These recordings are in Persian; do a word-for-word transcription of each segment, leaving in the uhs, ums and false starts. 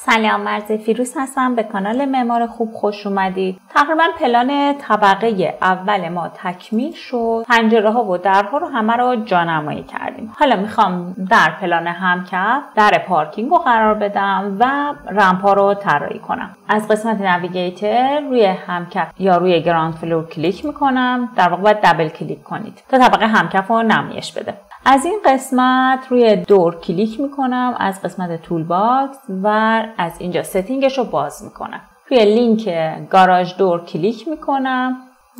سلام، مرزی فیروز هستم. به کانال معمار خوب خوش اومدید. تقریبا پلان طبقه اول ما تکمیل شد. پنجره ها و درها رو همه رو جانمایی کردیم. حالا میخوام در پلان همکف در پارکینگ رو قرار بدم و رمپ ها رو طراحی کنم. از قسمت نویگیتور روی همکف یا روی گراند فلور کلیک میکنم. در واقع باید دبل کلیک کنید تا طبقه همکف رو نمایش بده. از این قسمت روی دور کلیک میکنم، از قسمت تول باکس و از اینجا ستینگش رو باز میکنم. روی لینک گاراژ دور کلیک میکنم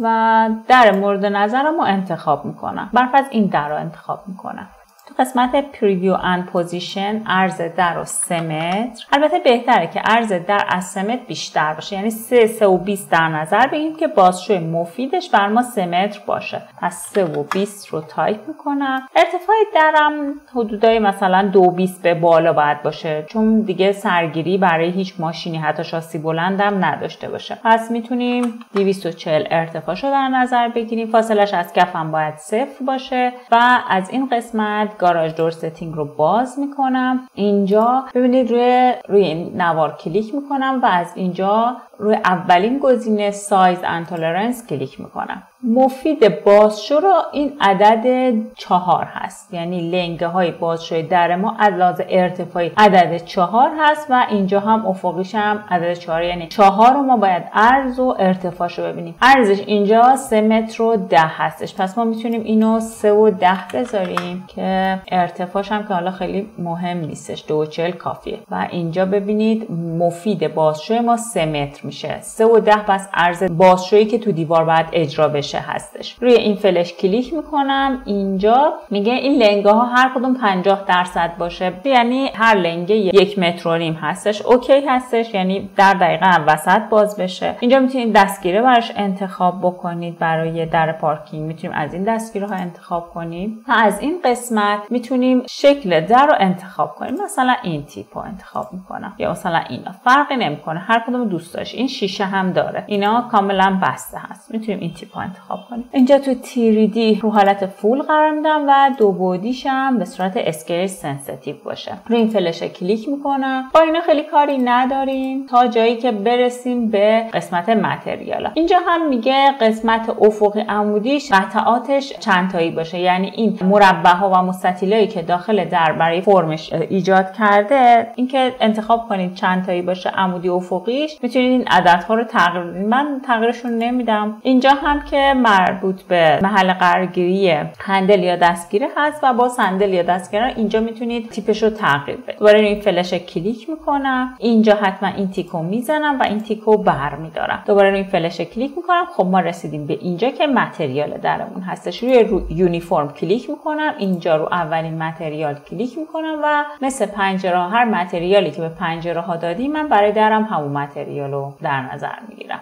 و در مورد نظرم رو انتخاب میکنم. برفرض این در رو انتخاب میکنم. تو قسمت پریویو اند پوزیشن عرض در رو سه متر. البته بهتره که عرض در از سه متر بیشتر باشه، یعنی سه سه و بیست در نظر بگیریم که بازشوی مفیدش بر ما سه متر باشه. پس سه و بیست رو تایپ میکنم. ارتفاع درم حدودای مثلا دو و بیست به بالا باید باشه، چون دیگه سرگیری برای هیچ ماشینی حتی شاسی بلندم نداشته باشه. پس میتونیم دویست و چهل ارتفاعشو در نظر بگیریم. فاصلش از کفم باید صفر باشه و از این قسمت گاراژ دور ستینگ رو باز میکنم. اینجا ببینید روی روی این نوار کلیک میکنم و از اینجا روی اولین گزینه سایز اند تولرنس کلیک میکنم. مفید بازشو رو این عدد چهار هست، یعنی لنگه های بازشوی در ما از لحاظ ارتفاعی عدد چهار هست و اینجا هم افقیش هم عدد چهار، یعنی چهار رو ما باید عرض و ارتفاعش رو ببینیم. عرضش اینجا سه متر و ده هستش، پس ما میتونیم اینو سه و ده بذاریم که ارتفاعش هم که حالا خیلی مهم نیستش، دو و چهل کافیه. و اینجا ببینید مفید بازشوی ما سه متر میشه. سه و ده پس عرض بازشویی که تو دیوار باید اجرا بشه هستش. روی این فلش کلیک میکنم. اینجا میگه این لنگه ها هر کدوم پنجاه درصد باشه، یعنی هر لنگه یک متر و نیم هستش. اوکی هستش، یعنی در دقیقه وسط باز بشه. اینجا میتونید دستگیره براش انتخاب بکنید. برای در پارکینگ میتونیم از این دستگیره ها انتخاب کنیم. تا از این قسمت میتونیم شکل در رو انتخاب کنیم. مثلا این تیپ رو انتخاب میکنم یا مثلا اینا، فرقی نمیکنه، هر کدوم دوست داشت. این شیشه هم داره، اینا کاملا بسته هست. میتونیم این تیپ رو انتخاب کنیم. اینجا تو تری دی رو حالت فول قرار میدم و دو بعدیش هم به صورت اسکیل سنسیتیو باشه. روی این فلش کلیک میکنم. با اینا خیلی کاری نداریم تا جایی که برسیم به قسمت متریالا. اینجا هم میگه قسمت افقی عمودیش قطعاتش چند تایی باشه، یعنی این مربع‌ها و مستطیلایی که داخل در برای فرمش ایجاد کرده، اینکه انتخاب کنید چند تایی باشه عمودی افقیش. میتونید این عددها رو تغییر بدید. من تغییرشون نمیدم. اینجا هم که مربوط به محل قرارگیری هندل یا دستگیره هست و با هندل یا دستگیره اینجا میتونید تیپش رو تغییر بدید. دوباره این فلش کلیک میکنم. اینجا حتما این تیکو میزنم و این تیکو برمیدارم. دوباره این فلش کلیک میکنم. خب ما رسیدیم به اینجا که متریال درمون هستش. روی رو یونیفرم کلیک میکنم. اینجا رو اولین متریال کلیک میکنم و مثل پنجره ها هر متریالی که به پنجره ها دادیم من برای درم همون متریال رو در نظر میگیرم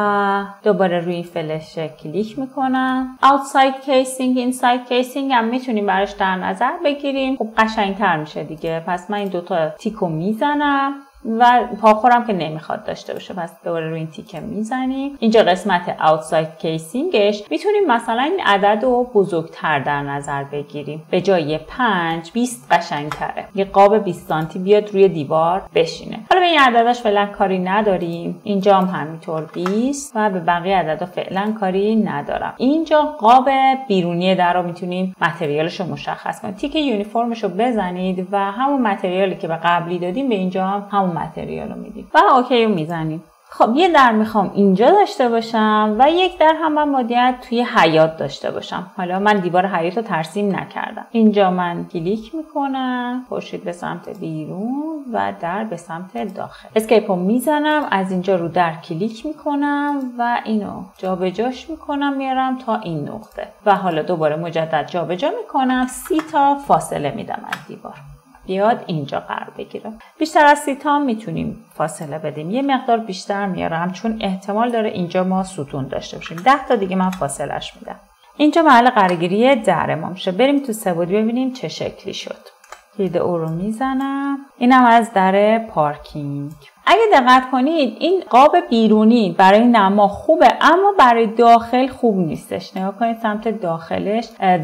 و دوباره روی فلش کلیک میکنم. outside casing inside casing هم میتونیم براش در نظر بگیریم. خب قشنگتر میشه دیگه. پس من این دوتا تیکو میزنم و پاخورم که نمیخواد داشته باشه، پس دوباره روی این تیکه میزنیم. اینجا قسمت outside casingش میتونیم مثلا این عدد رو بزرگتر در نظر بگیریم. به جای پنج بیست قشنگتره. یه قاب بیست سانتی بیاد روی دیوار بشینه. حالا به این عدداش فعلا کاری نداریم. اینجا هم همینطور بیست و به بقیه عددا فعلا کاری ندارم. اینجا قاب بیرونی در رو میتونیم متریالش رو مشخص کنیم. تیک یونیفرمش رو بزنید و همون متریالی که به قبلی دادیم به اینجا هم همون متریال رو میدیم و اوکی رو میزنیم. خب یه در میخوام اینجا داشته باشم و یک در هم من باید توی حیاط داشته باشم. حالا من دیوار حیاط رو ترسیم نکردم. اینجا من کلیک میکنم، خورشید به سمت بیرون و در به سمت داخل. اسکیپ رو میزنم. از اینجا رو در کلیک میکنم و اینو جابجاش میکنم میارم تا این نقطه و حالا دوباره مجدد جابجا میکنم. سی تا فاصله میدم از دیوار بیاد اینجا قرار بگیره. بیشتر از سی تا میتونیم فاصله بدیم. یه مقدار بیشتر میارم چون احتمال داره اینجا ما ستون داشته باشیم. ده تا دیگه من فاصلهش میدم. اینجا محل قرارگیری در ما میشه. بریم تو سه‌بعدی ببینیم چه شکلی شد. کلید او رو میزنم. اینم از در پارکینگ. اگه دقت کنید این قاب بیرونی برای نما خوبه اما برای داخل خوب نیستش. نگاه کنید سمت داخلش،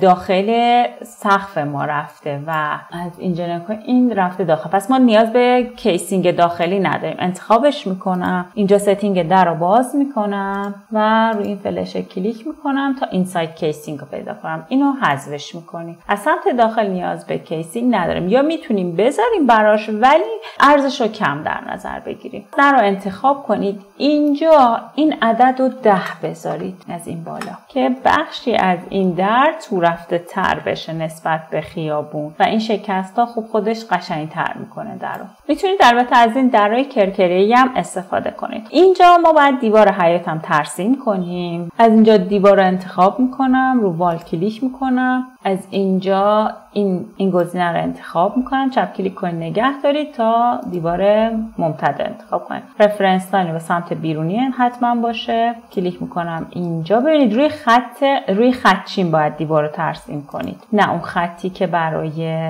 داخل سقف ما رفته و از اینجا نگاه کنید این رفته داخل. پس ما نیاز به کیسینگ داخلی نداریم. انتخابش میکنم، اینجا ستینگ در رو باز میکنم و روی این فلش کلیک میکنم تا اینساید کیسینگ رو پیدا کنم. اینو حذفش میکنیم. از سمت داخل نیاز به کیسینگ نداریم، یا میتونیم بذاریم براش ولی ارزش رو کم در نظر بگیریم. در رو انتخاب کنید. اینجا این عدد رو ده بذارید از این بالا که بخشی از این در تو رفته تر بشه نسبت به خیابون و این شکست ها خوب خودش قشنگ تر میکنه در رو. میتونید البته از این درهای کرکره‌ای هم استفاده کنید. اینجا ما باید دیوار حیاط هم ترسیم کنیم. از اینجا دیوار رو انتخاب میکنم، رو وال کلیک میکنم، از اینجا این این گزینه رو انتخاب میکنم، چپ کلیک کنید نگه دارید تا دیوار ممتد انتخاب کنید. رفرنس لاین به سمت بیرونی حتما باشه، کلیک میکنم اینجا. ببینید روی خط روی خطچین باید دیوار رو ترسیم کنید، نه اون خطی که برای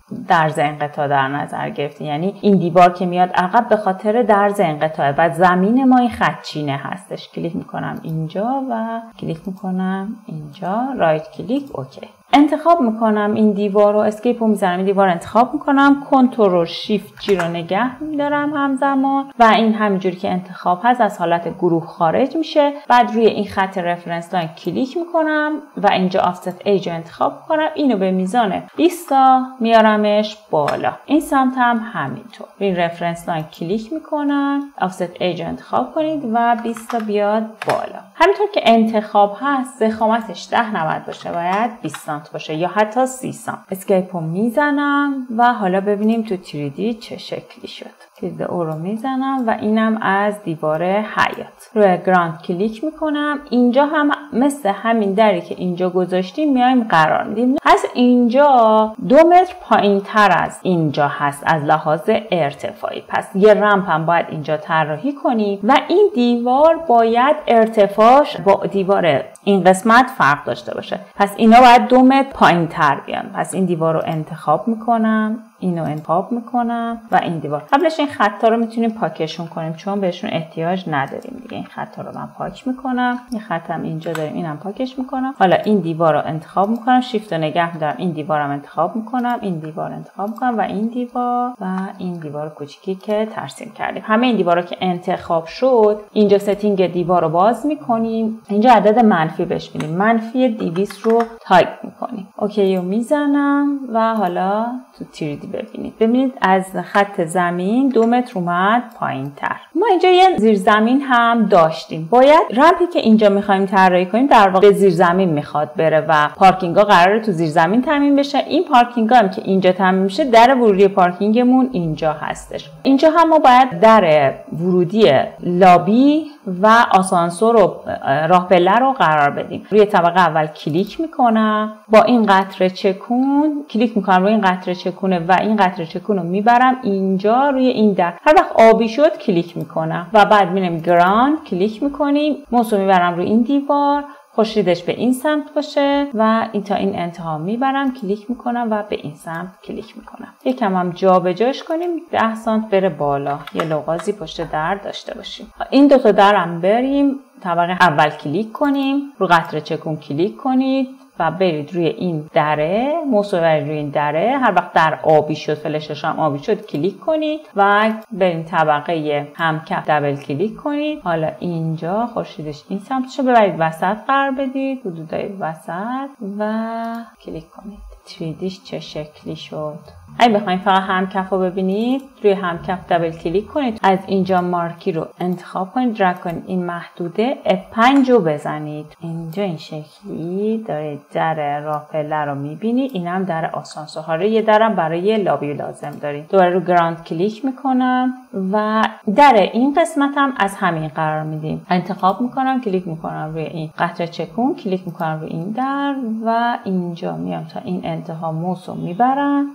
درز انقطاع در نظر گرفته. یعنی این دیوار که میاد عقب به خاطر درز انقطاع، بعد زمین ما این خطچینه هستش. کلیک میکنم اینجا و کلیک میکنم اینجا، رایت کلیک، اوکی. انتخاب میکنم این دیوار رو، اسکیپ رو میزنم، این دیوار رو انتخاب میکنم، کنترل شیفت جی رو نگه میدارم همزمان و این همینجوری که انتخاب هست از حالت گروه خارج میشه. بعد روی این خط رفرنس لاین کلیک میکنم و اینجا آفست ایج رو انتخاب میکنم، اینو به میزان بیست تا میارمش بالا. این سمت هم همینطور. روی رفرنس لاین کلیک میکنم، آفست ایج رو انتخاب کنید و بیست تا بیاد بالا. همینطور که انتخاب هست ضخامتش ده نود باشه، باید بیست سانت باشه یا حتی سی سانت. اسکیپ رو میزنم و حالا ببینیم تو تری دی چه شکلی شد. کلید او رو میزنم و اینم از دیوار حیاط. روی گراند کلیک میکنم. اینجا هم مثل همین دری که اینجا گذاشتیم میایم قرار میدیم. از اینجا دو متر پایین تر از اینجا هست از لحاظ ارتفاعی، پس یه رمپ هم باید اینجا طراحی کنیم و این دیوار باید ارتفاعش با دیوار این قسمت فرق داشته باشه. پس اینا باید دو متر پایین تر بیان. پس این دیوار رو انتخاب میکنم، اینو انتخاب میکنم و این دیوار. قبلش این خطا رو میتونیم پاکشون کنیم چون بهشون احتیاج نداریم دیگه. این خطا رو من پاک میکنم. این خطم اینجا داریم، اینم پاکش میکنم. حالا این دیوار رو انتخاب میکنم، شیفت رو نگه میدارم، این دیوارم انتخاب میکنم، این دیوار انتخاب میکنم و این دیوار و این دیوار کوچیکی که ترسیم کردیم. همه این دیوارا که انتخاب شد، اینجا ستینگ دیوار رو باز میکنیم. اینجا عدد منفی بهش میدیم، منفی دویست رو تایپ میکنیم. اوکی رو میزنم و حالا تو تری دی ببینید. ببینید از خط زمین دو متر اومد پایین تر. ما اینجا یه زیر زمین هم داشتیم. باید رمپی که اینجا میخوایم طراحی کنیم در واقع زیر زمین میخواد بره و پارکینگ ها قراره تو زیر زمین تامین بشه. این پارکینگ ها هم که اینجا تامین میشه، در ورودی پارکینگمون اینجا هستش. اینجا هم ما باید در ورودی لابی و آسانسور و راه پله رو قرار بدیم. روی طبقه اول کلیک میکنم، با این قطره چکون کلیک میکنم روی این قطره چکونه و این قطره چکون رو میبرم اینجا روی این در. هر وقت آبی شد کلیک میکنم و بعد میرم گراند کلیک میکنیم، موس رو میبرم روی این دیوار، خورشیدش به این سمت باشه و این تا این انتها میبرم، کلیک میکنم و به این سمت کلیک میکنم. یکم هم جا به جاش کنیم، ده سانت بره بالا، یه لغازی پشت در داشته باشیم. این دو تا درم بریم طبقه اول کلیک کنیم، رو قطره چکون کلیک کنید و برید روی این دره، موس رو برید روی این دره. هر وقت در آبی شد، فلشش هم آبی شد، کلیک کنید و برید طبقه همکف دبل کلیک کنید. حالا اینجا خورشیدش این سمتشو ببرید وسط قرار بدید، حدودای وسط و کلیک کنید. تری دیش چه شکلی شد. اگه بخواید فقط همکف رو ببینید، روی همکف دبل کلیک کنید، از اینجا مارکی رو انتخاب کنید، درگ کنید این محدوده اف پنج رو بزنید. اینجا این شکلی دارید در راه پله رو میبینید. اینم در آسانسور. حالا یه درم برای لابی لازم دارید. دوباره رو گراند کلیک میکنم و در این قسمت هم از همین قرار میدیم. انتخاب میکنم، کلیک میکنم روی این قطره چکون، کلیک میکنم روی این در و اینجا میام تا این انتها موس رو میبرم، خورشید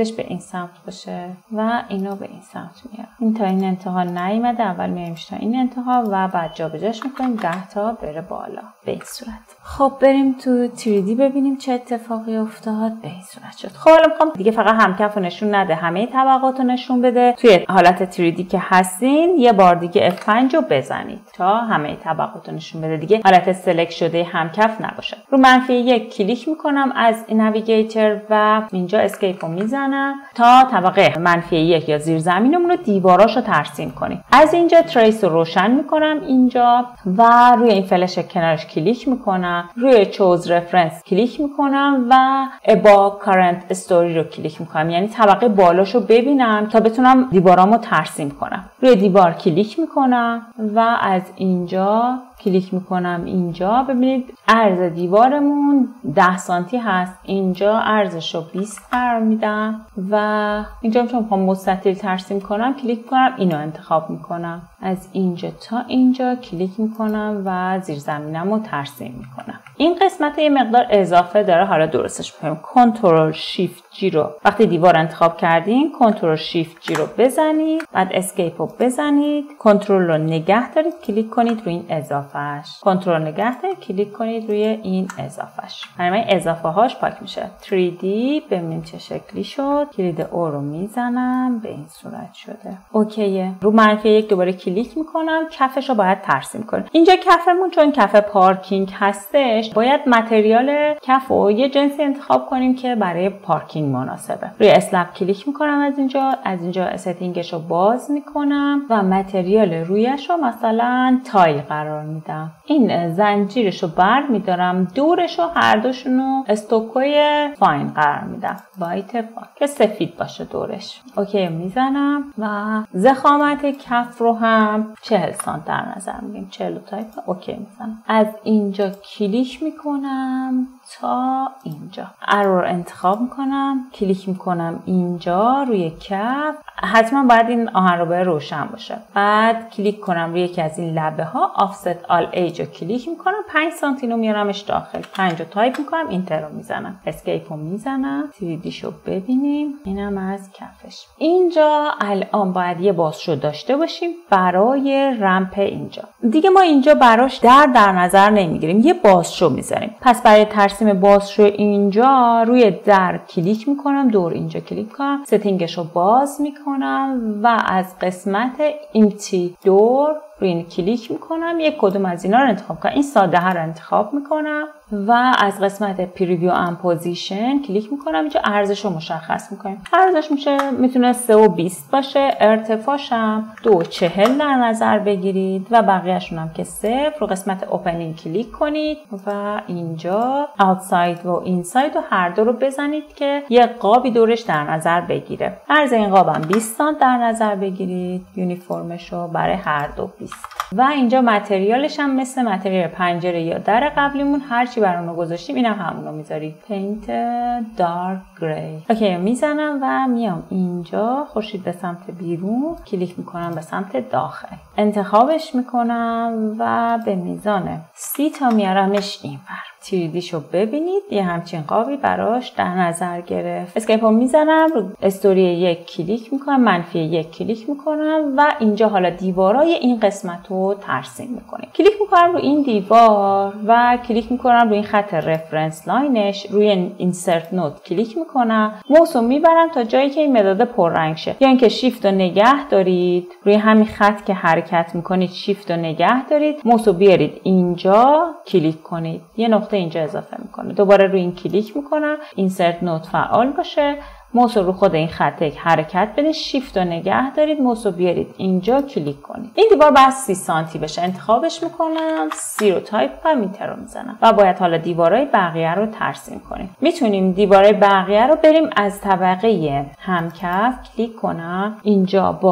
شکلش به این سمت باشه و اینو به این سمت میارم. این تا این انتها نیومده، اول میاریم تا این انتها و بعد جابجاش میکنیم ده تا بره بالا به این صورت. خب بریم تو تری دی ببینیم چه اتفاقی افتاد. به این صورت شد. خب حالا میخوام دیگه فقط همکف رو نشون نده، همه طبقات رو نشون بده. توی حالت تری دی که هستین یه بار دیگه اف پنج رو بزنید تا همه طبقات رو نشون بده، دیگه حالت سلکت شده همکف نباشه. رو منفی یک کلیک میکنم از نویگیتور و اینجا اسکیپ رو میزنم تا طبقه منفی یک یا زیر زمینمون رو دیواراش رو ترسیم کنیم. از اینجا تریس رو روشن میکنم اینجا و روی این فلش کنارش کلیک میکنم، روی چوز رفرنس کلیک میکنم و ابا کارنت استوری رو کلیک میکنم، یعنی طبقه بالاش رو ببینم تا بتونم دیوارامو ترسیم کنم. روی دیوار کلیک میکنم و از اینجا کلیک میکنم اینجا. ببینید عرض دیوارمون ده سانتی هست، اینجا عرضش رو بیست قرار میدم و اینجا چون میخوام مستطیل ترسیم کنم کلیک میکنم اینو انتخاب میکنم، از اینجا تا اینجا کلیک میکنم و زیر زمینم رو ترسیم میکنم. این قسمت یه مقدار اضافه داره، حالا درستش میکنیم. کنترل شیفت جی رو وقتی دیوار انتخاب کردین کنترل شیفت جی رو بزنید، بعد اسکیپ رو بزنید، کنترل رو نگه دارید کلیک کنید روی این اضافهش، کنترل نگه دارید کلیک کنید روی این اضافهش. همین اضافه هاش پاک میشه. تری دی ببینیم چه شکلی شد. کلید او رو میزنم به این صورت شده. اوکیه. رو منفی یک دوباره کلیک میکنم، کفش رو باید ترسیم کنیم. اینجا کفمون چون کف پارکینگ هستش باید متریال کف رو یه جنسی انتخاب کنیم که برای پارکینگ مناسبه. روی اسلپ کلیک میکنم از اینجا، از اینجا استینگش رو باز میکنم و متریال رویش رو مثلا تایل قرار میدم. این زنجیرش رو بر میدارم، دورش رو هر دوشون رو استوکوی فاین قرار میدم، وایت فاین که سفید باشه دورش. اوکی میزنم و ضخامت کف رو هم چهل سانتی در نظر میگیم، چهل تایپ. اوکی میزنم. از اینجا کلیک میکنم تا اینجا، ارور انتخاب میکنم، کلیک میکنم اینجا روی کف. حتما باید این آهنربای روشن باشه. بعد کلیک کنم روی یکی از این لبه ها، آفست آل ایج رو کلیک میکنم، پنج سانتی رو میارمش داخل، پنج رو تایپ میکنم، اینتر رو میزنم، اسکیپ رو میزنم، تری دی شو ببینیم. اینم از کفش. اینجا الان باید یه بازشو داشته باشیم برای رمپ. اینجا دیگه ما اینجا براش در در نظر نمیگیریم، یه بازشو میذاریم. پس برای ترسیم بازشو اینجا روی در کلیک میکنم، دور اینجا کلیک کنم، ستینگش رو باز میکنم و از قسمت ایمتی دور روی این کلیک میکنم، یک کدوم از اینا رو انتخاب کنم. این ساده ها رو انتخاب میکنم و از قسمت پریویو ام پوزیشن کلیک میکنم، اینجا ارزش رو مشخص میکنیم. ارزش میشه میتونه سه و بیست باشه، ارتفاعش هم دو و چهل در نظر بگیرید و بقیهشون هم که صفر. رو قسمت اوپنینگ کلیک کنید و اینجا اوتساید و اینساید و هر دو رو بزنید که یه قابی دورش در نظر بگیره. عرض این قابم بیست سانتی در نظر بگیرید، یونیفرمش رو برای هر دو بیست. و اینجا متریالش هم مثل متریال پنجره یا در قبلیمون هر چی برامون گذاشتیم اینم هم همونو میذارید. پینت دارک گری. اوکی میزنم و میام اینجا، خورشید به سمت بیرون، کلیک میکنم به سمت داخل، انتخابش میکنم و به میزان سی تا میارمش اینور. تری دی شو ببینید یه همچین قابی براش در نظر گرفت. اسکیپ رو میزنم، رو استوری یک کلیک میکنم، منفی یک کلیک میکنم و اینجا حالا دیوارای این قسمت رو ترسیم میکنیم. کلیک میکنم رو این دیوار و کلیک میکنم روی این خط رفرنس لاینش، روی اینسرت نوت کلیک میکنم، موس رو میبرم تا جایی که این مداد پررنگ شه، یا اینکه شیفت رو نگه دارید روی همین خط که حرکت میکنید، شیفت رو نگه دارید، موس رو بیارید اینجا کلیک کنید، یه نقطه اینجا اضافه میکنه، دوباره روی این کلیک میکنم، اینسرت نوت فعال باشه، موس رو خود این خط یک حرکت بدید، شیفت رو نگه دارید، موس رو بیارید اینجا کلیک کنید. این دیوار باید سی سانتی بشه، انتخابش میکنم، سی رو تایپ کنم، اینتر رو میزنم و باید حالا دیوارای بقیه رو ترسیم کنیم. میتونیم دیوارای بقیه رو بریم از طبقه همکف کلیک کنم، اینجا با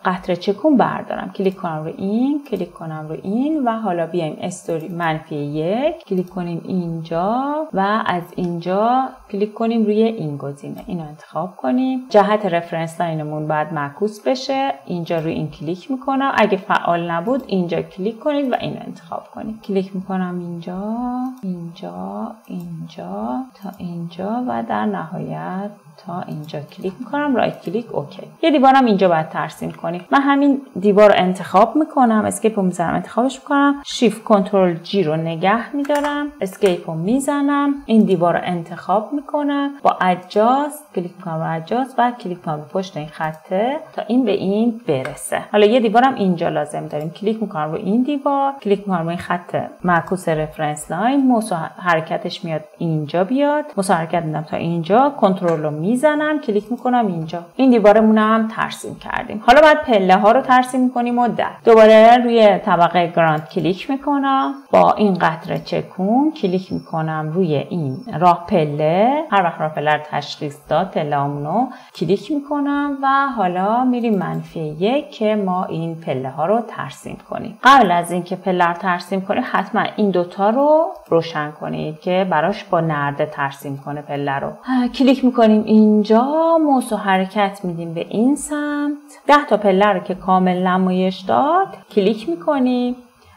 قطره چکون بردارم. کلیک کنم رو این، کلیک کنم رو این و حالا بیایم استوری منفی یک، کلیک کنیم اینجا و از اینجا کلیک کنیم روی این گزینه. اینو انتخاب کنیم. جهت رفرنس لاینمون باید معکوس بشه. اینجا روی این کلیک میکنم. اگه فعال نبود اینجا کلیک کنید و اینو انتخاب کنید. کلیک میکنم اینجا، اینجا، اینجا تا اینجا و در نهایت تا اینجا کلیک میکنم، رایت کلیک، اوکی. یه دیوارم اینجا باید ترسیم کنیم. من همین دیوار رو انتخاب میکنم، اسکیپ رو میزنم، انتخابش میکنم، شیفت کنترل جی رو نگه میدارم، اسکیپ رو میزنم، این دیوار رو انتخاب میکنم، با ادجاست کلیک میکنم رو ادجاست و کلیک میکنم رو پشت این خطه تا این به این برسه. حالا یه دیوارم اینجا لازم داریم. کلیک میکنم رو این دیوار، کلیک میکنم رو این خط معکوس رفرنس لاین، موس حرکتش میاد اینجا بیاد، موس حرکت میدم تا اینجا، کنترل رو میزنم، کلیک میکنم اینجا. این دیوارمون هم ترسیم کردیم. حالا بعد پله ها رو ترسیم میکنیم و در دوباره روی طبقه گراند کلیک میکنم، با این قطره چکون کلیک میکنم روی این راه پله. هر وقت راه پله رو تشخیص داد پله‌امونو کلیک میکنم و حالا میریم منفی یک که ما این پله ها رو ترسیم کنیم. قبل از اینکه پله رو ترسیم کنیم حتما این دوتا رو روشن کنید که براش با نرده ترسیم کنه پله رو. کلیک میکنیم اینجا، موس و حرکت میدیم به این سمت. ده تا پله رو که کامل نمایش داد کلیک میکنیم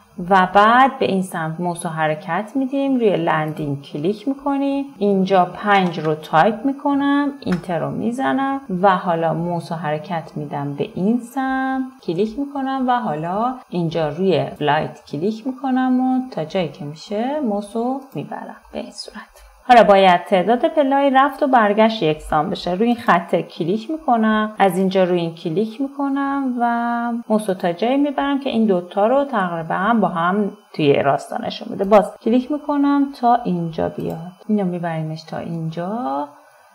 و بعد به این سمت موس و حرکت میدیم، روی لندینگ کلیک میکنیم. اینجا پنج رو تایپ میکنم، اینتر رو میزنم و حالا موس و حرکت میدم به این سمت، کلیک میکنم و حالا اینجا روی فلایت کلیک میکنم و تا جایی که میشه موس رو میبرم به این صورت. حالا باید تعداد پله‌های رفت و برگشت یکسان بشه. روی این خط کلیک میکنم، از اینجا روی این کلیک میکنم و موس تا جایی میبرم که این دوتا رو تقریبا با هم توی راستا نشون بده. باز کلیک میکنم تا اینجا بیاد، اینو میبریمش تا اینجا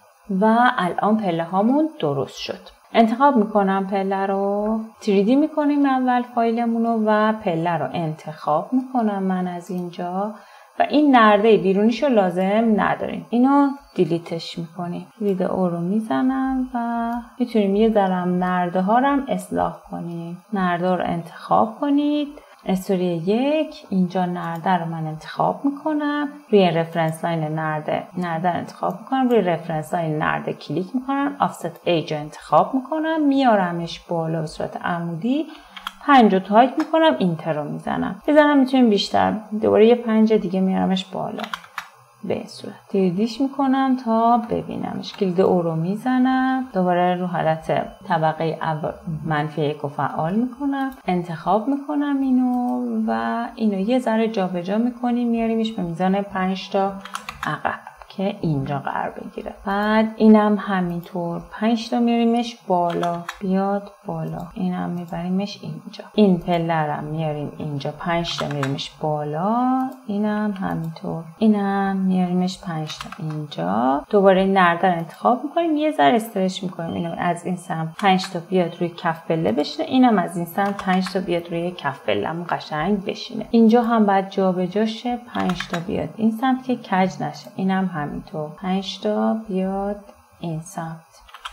و الان پله هامون درست شد. انتخاب میکنم پله رو، تری دی میکنیم اول فایلمونو و پله رو انتخاب میکنم من از اینجا و این نرده بیرونیشو لازم نداریم، اینو دیلیتش میکنیم. دید او رو میزنم و میتونیم یه ذرم نرده ها رو هم اصلاح کنیم. نرده رو انتخاب کنید، استوری یک، اینجا نرده رو من انتخاب میکنم، روی رفرنس لاین نرده نرده رو انتخاب میکنم، روی رفرنس لاین نرده کلیک میکنم، آفست ایج رو انتخاب میکنم، میارمش بالا به صورت عمودی، پنج رو تایپ میکنم، اینتر رو میزنم. بزنم میتونیم بیشتر، دوباره یه پنج دیگه میارمش بالا به این صورت. تریدیش میکنم تا ببینمش. کلید او رو میزنم، دوباره رو حالت طبقه منفی یک رو فعال میکنم، انتخاب میکنم اینو و اینو یه ذره جابجا میکنیم، میاریمش به میزان پنج تا عقب که اینجا قرار بگیره. بعد اینم همینطور پنج تا میاریمش بالا، بیاد بالا. اینم میبریمش اینجا. این پله رو میاریم اینجا، پنج تا میاریمش بالا. اینم همینطور. اینم میاریمش پنج تا اینجا. دوباره این نرده رو انتخاب میکنیم، یه ذره استرچ میکنیم. اینو از این سمت پنج تا بیاد روی کف پله بشینه، اینم از این سمت پنج تا بیاد روی کف پله‌مون قشنگ بشینه. اینجا هم بعد جابجا شه، پنج تا بیاد این سمت که کج نشه. اینم همینطور پنج تا بیاد این سمت.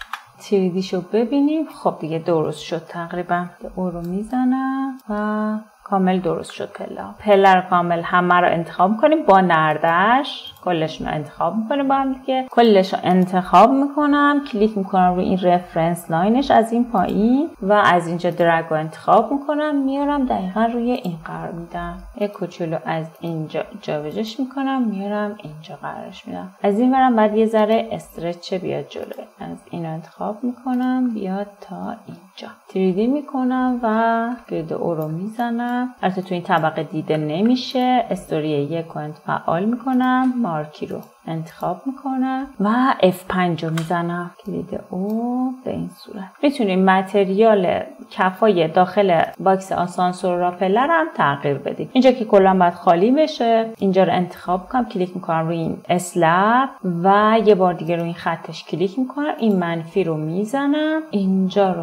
تریدیشو ببینیم. خب دیگه درست شد تقریبا. او رو میزنم و کامل درست شد پله. پله رو کامل همه رو انتخاب میکنیم با نردش، کلشون رو انتخاب میکنیم با هم دیگه. کلش رو انتخاب میکنم، کلیک میکنم روی این رفرنس لاینش از این پایین و از اینجا درگ رو انتخاب میکنم، میارم دقیقا روی این قرار میدم. یک کوچولو از اینجا جابجاش میکنم، میارم اینجا قرارش میدم. از این برم بعد یه ذره استرچ بیاد جلو، از اینو انتخاب میکنم بیاد تا اینجا. تری دی میکنم و گرد او رو میزنم. البته تو این طبقه دیده نمیشه. استوری یک رو فعال میکنم، مارکی رو انتخاب میکنم و اف پنج رو میزنم. کلید او به این صورت. میتونیم متریال کفای داخل باکس آسانسور را پله رو هم تغییر بدیم. اینجا که کلا باید خالی بشه، اینجا رو انتخاب کنم، کلیک میکنم روی این اسلپ و یه بار دیگه روی این خطش کلیک میکنم، این منفی رو میزنم، اینجا رو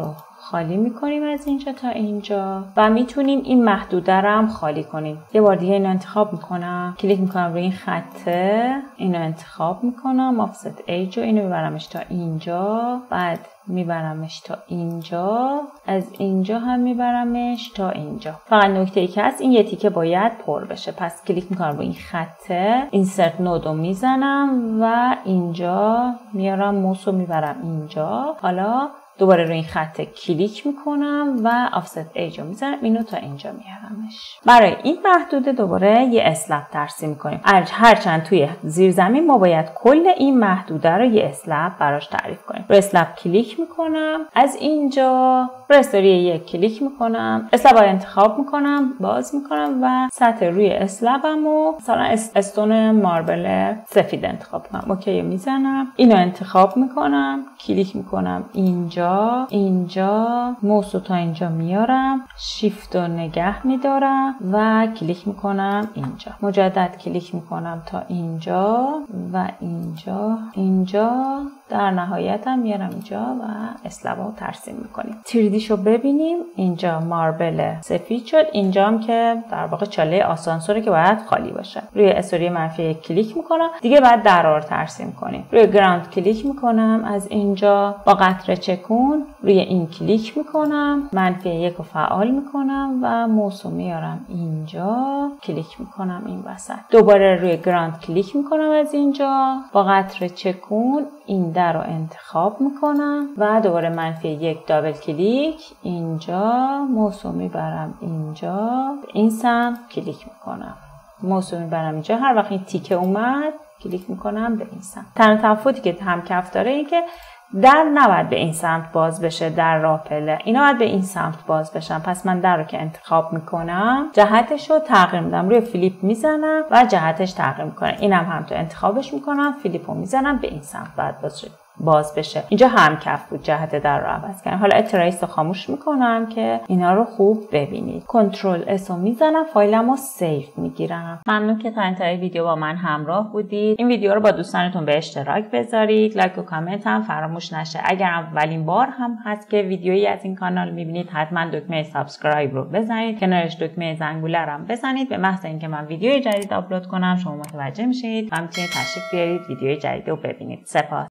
خالی میکنیم از اینجا تا اینجا و میتونیم این محدوده رو هم خالی کنیم. یه بار دیگه اینو انتخاب میکنم، کلیک میکنم روی این خطه، اینو انتخاب میکنم، آفست ایج رو اینو میبرمش تا اینجا، بعد میبرمش تا اینجا، از اینجا هم میبرمش تا اینجا. فقط نکته ای که هست این یه تیکه باید پر بشه. پس کلیک میکنم روی این خطه، اینسرت نود رو میزنم و اینجا میارم موس رو میبرم اینجا. حالا دوباره روی این خط کلیک میکنم و آفست ایج رو میزنم، اینو تا اینجا میارمش. برای این محدوده دوباره یه اسلپ ترسیم میکنیم. هرچند توی زیرزمین ما باید کل این محدوده رو یه اسلپ براش تعریف کنیم. روی اسلپ کلیک میکنم، از اینجا روی استوری یک کلیک میکنم، اسلپ رو انتخاب میکنم، باز میکنم و سطح روی اسلپمو مثلا استون ماربل سفید انتخاب کنم. اوکی میزنم، اینو انتخاب میکنم، کلیک میکنم اینجا اینجا موس رو تا اینجا میارم، شیفت رو نگه میدارم و کلیک میکنم اینجا، مجدد کلیک میکنم تا اینجا و اینجا اینجا، در نهایت هم میارم اینجا و اسلب رو ترسیم میکنیم. تری دی شو ببینیم. اینجا ماربل سفید شد، اینجا هم که در واقع چاله آسانسوره که باید خالی باشه. روی استوری منفی یک کلیک میکنم، دیگه بعد درا رو ترسیم کنیم. روی گراوند کلیک میکنم، از اینجا با قطره چکون روی این کلیک میکنم، منفی یک رو فعال میکنم و موس رو میارم اینجا، کلیک میکنم این وسط. دوباره روی گراوند کلیک میکنم، از اینجا با قطره چکون این در رو انتخاب میکنم و دوباره منفی یک دابل کلیک اینجا، موس رو میبرم اینجا، این سمت کلیک میکنم، موس رو میبرم اینجا. هر وقت این تیکه اومد کلیک میکنم به این سمت. تنها تفاوتی که هم کف داره این که در نباید به این سمت باز بشه، در راپله اینا باید به این سمت باز بشن. پس من در رو که انتخاب میکنم جهتش رو تغییر میدم، روی فلیپ میزنم و جهتش تغییر میکنم. اینم هم تو انتخابش میکنم، فلیپ رو میزنم، به این سمت باید باز باز بشه. اینجا هم کف بود، جهت در رو عوض کردم. حالا اتریس رو خاموش میکنم که اینا رو خوب ببینید. کنترل اس رو میزنم، فایلم رو سیو میگیرم. ممنون که تا انتهای ویدیو با من همراه بودید. این ویدیو رو با دوستانتون به اشتراک بذارید، لایک و کامنت هم فراموش نشه. اگر اولین بار هم هست که ویدیویی از این کانال میبینید، حتما دکمه سابسکرایب رو بزنید، کنارش دکمه زنگوله رو هم بزنید. به محض اینکه من ویدیوی جدید آپلود کنم شما متوجه میشید و میتونید تشریف بیارید ویدیوی جدید رو ببینید. سپاس.